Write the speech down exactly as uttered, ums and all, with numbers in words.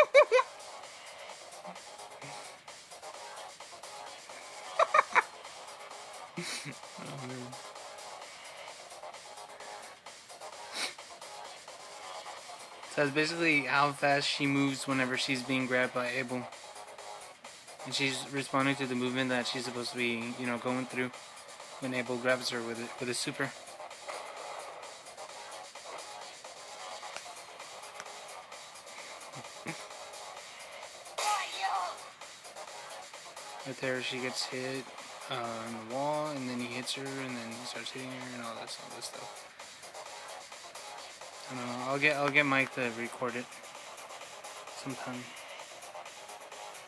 Oh, man. So that's basically how fast she moves whenever she's being grabbed by Abel. And she's responding to the movement that she's supposed to be, you know, going through when Abel grabs her with it, with a super. Right there, she gets hit uh, on the wall, and then he hits her, and then he starts hitting her, and all that, all this stuff. I don't know. I'll get I'll get Mike to record it sometime.